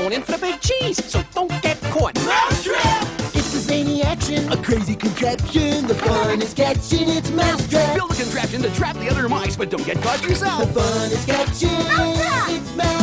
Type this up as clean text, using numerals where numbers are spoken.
going in for the big cheese, so don't get caught. Mousetrap! It's a zany action, a crazy contraption. The fun is catching its mousetrap. Build a contraption to trap the other mice, but don't get caught yourself. The fun is catching its mousetrap.